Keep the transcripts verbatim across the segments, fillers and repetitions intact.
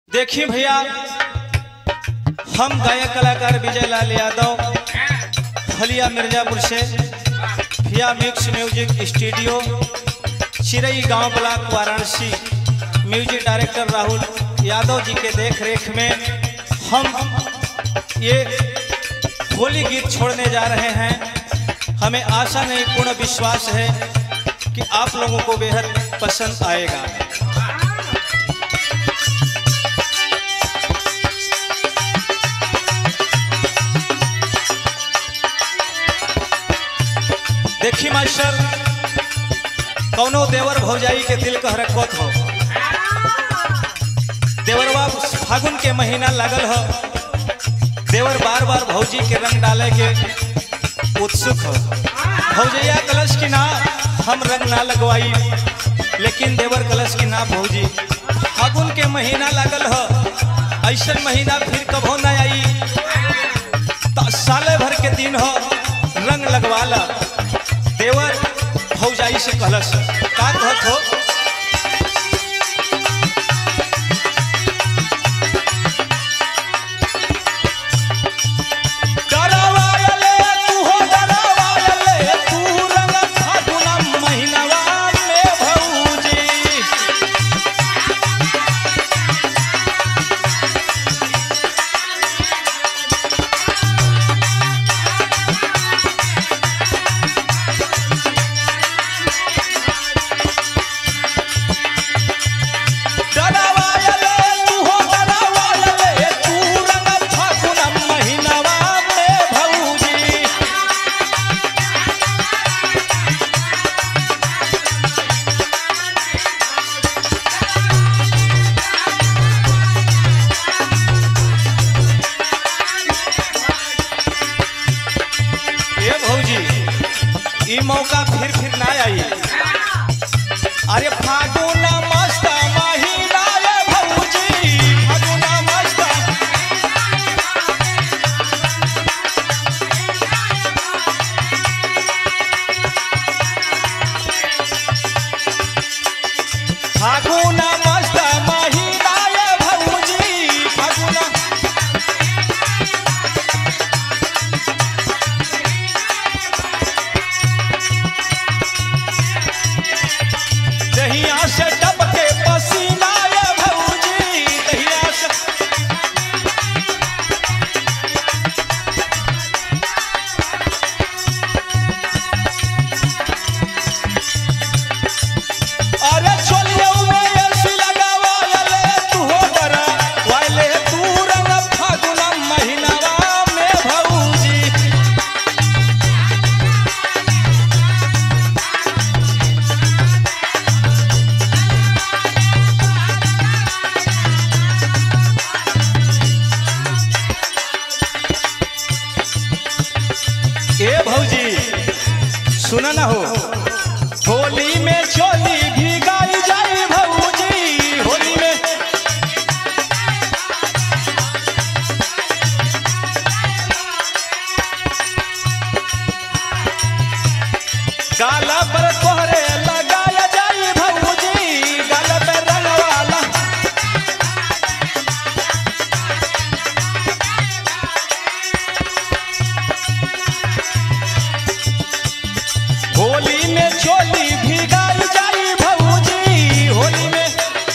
देखिए भैया, हम गायक कलाकार विजय लाल यादव हलिया मिर्जापुर से फिया mix music studio Chiraigaon block Varanasi music director Rahul Yadav ji के देख रेख में हम ये होली गीत छोड़ने जा रहे हैं। हमें आशा नहीं पूर्ण विश्वास है कि आप लोगों को बेहद पसंद आएगा। देखी मास्टर, कौनो देवर भौजाई के दिल कह रखत हो। देवरवा फागुन के महीना लागल हो, देवर बार बार भौजी के रंग डाले के उत्सुक हो। भौजैया कलश की ना हम रंग ना लगवाई, लेकिन देवर कलश की ना भौजी फागुन के महीना लागल हो, ऐसा महीना फिर कभो न आई। साले भर के दिन हो, रंग लगवाला। देवर भौजाई से कलश का कहत हो, ये मौका फिर फिर ना आई। अरे फागुन मस्त महीना रे भौजी, फागुन मस्त। फागुन मस्त महीना रे भौजी, फागुन। दहिया से टपके पसीना ये भौजी, दहिया से। अरे चलियो में ऐसी लगावा ले तू हो डरा वाले तू रंग फागुन महीनावा में भौजी। ए भौजी सुना ना हो, होली में चोली भी गाई जाए भौजी, होली में। गाला पर तोहरे लगाया जाए भौजी, गाला पे रंग वाला। होली में चोली भी गाई जाई भौजी, होली में।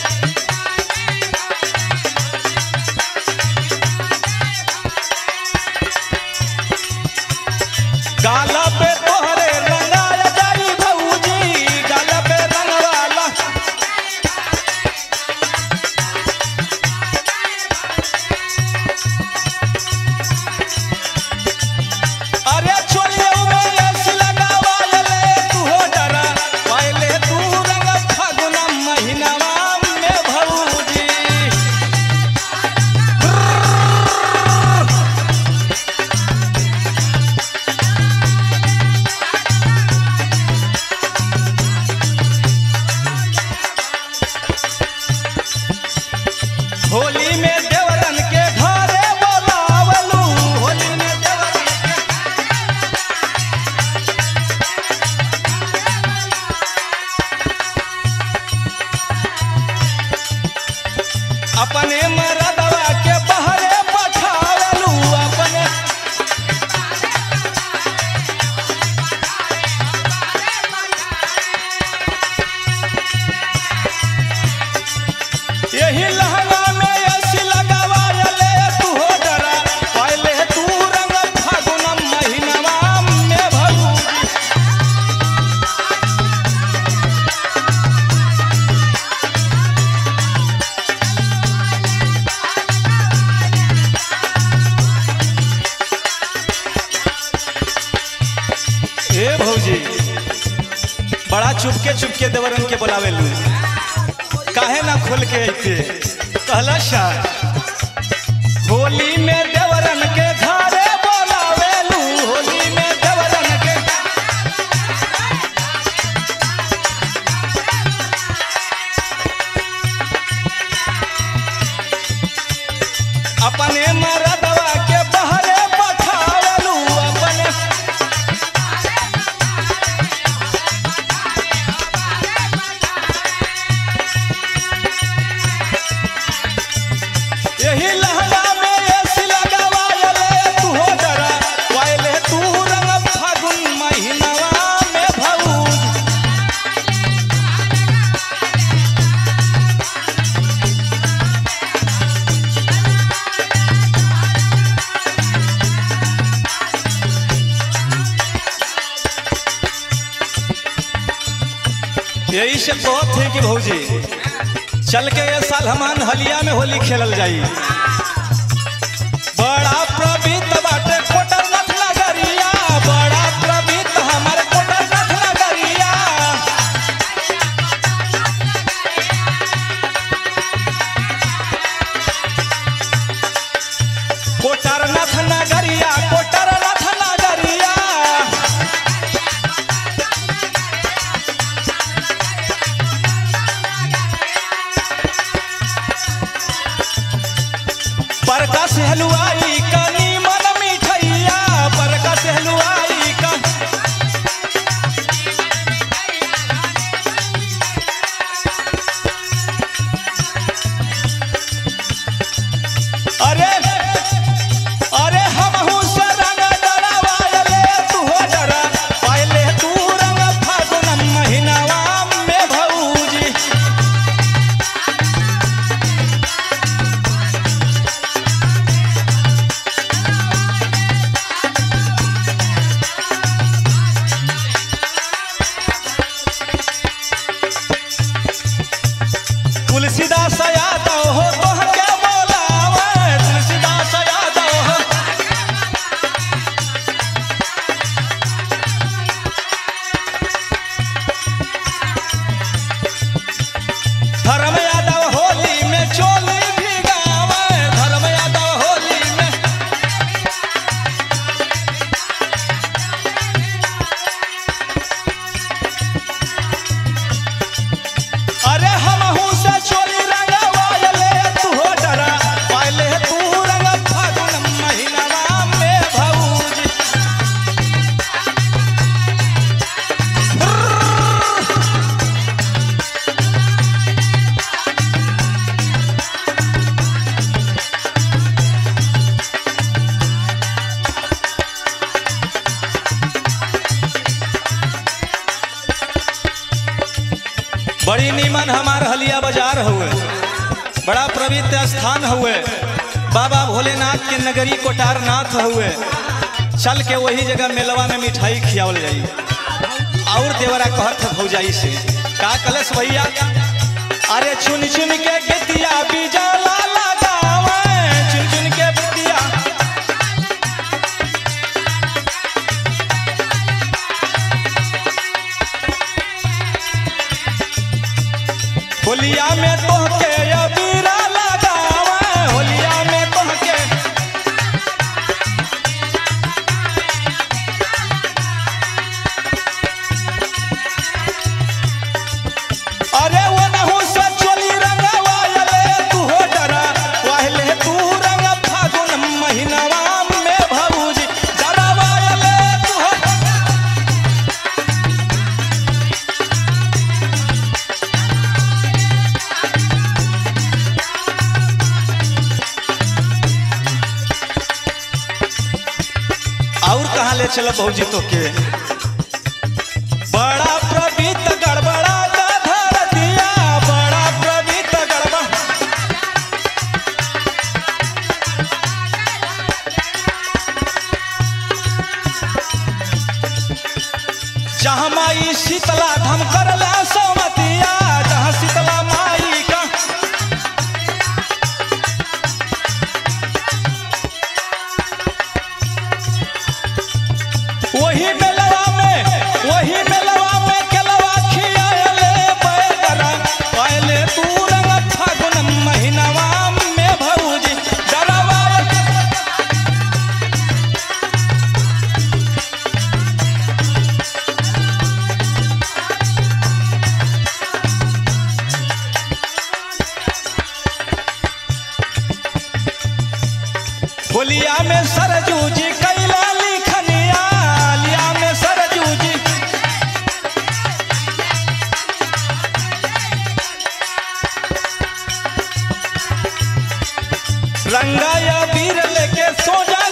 गाला पे तोहरे रंगाया जाई भौजी, गाला पे रंग वाला। अरे चोलियों में ऐसी लगावा ले तू हो डरा वाले तू रंग फागुन महीनावा में भौजी। होली में देवरन के घरे बोलावलू, होली में देवरन के। अपने मरदवा के बहरे पठावेलू अपने यही लहंगा में ऐसी लगावाले तू हो डरा पहले तू रंग फागुन महीनवा में भौजी ए भौजी बड़ा चुपके चुपके देवरन के बोलावेलू काहे ना खोल के आइते कहला शा होली में देवरन के घरे बोलावेलू होली में देवरन के अपने मरदवा के बहरे पठावेलू अपने यही लहंगा में ऐसी लगावाले तू हो डरा पहले तू रंग फागुन महीनवा में भौज यही से बहुत थे कि भौजी चल के ये साल हमान हलिया में होली खेलल जाई बड़ा प्रवीत बाटे कोटरनाथ नगरिया बड़ा प्रवीत हमारे कोटरनाथ नगरिया कोटरनाथ नगरिया कोटरनाथ नगरिया परका से हलवाई का नीमन मिठैया परका से हलवाई का अरे अरे हमहू से रंग डरावाले तू हो डरा पहले तू रंग फागुन महीनवा में भौजी तुलसीदास यादव हो तोह के बोलावे तुलसीदास यादव हो धर्म यादव होली में चोली भिगावे धर्म यादव होली में अरे हमहू से चोली रंगवाले तू हो डरा पहले तू रंग फागुन महीनवा में भौजी बड़ी नीमन हमार हलिया बाजार हुए बड़ा पवित्र स्थान हुए बाबा भोलेनाथ के नगरी कोटारनाथ हुए चल के वही जगह मेलवा में मिठाई खियावल जाई और देवरा कहत भौजाई से का कलश भैया अरे चुन चुन के गतिया बीजला लगावे चुन चुन के बिटिया होलिया में तोहके अबीरा लगावे होलिया में तोहके अरे वो नहु से चोली रंगवाले तू हो चल भौजी तो के बड़ा प्रवीत गड़बड़ा का धर दिया बड़ा प्रवीत गड़बड़ जहाँ माई शीतला धम करला सोमतिया जहाँ शीतला माई का वही मेलवा में वही मेलवा में केलवा खियाले बैगरा पहले तू रंग फागुन महीनवा में भौजी डरवा होलिया में सरजू जी कैला लिखनिया लिया में सरजू जी रंगाया वीर लेके सो जा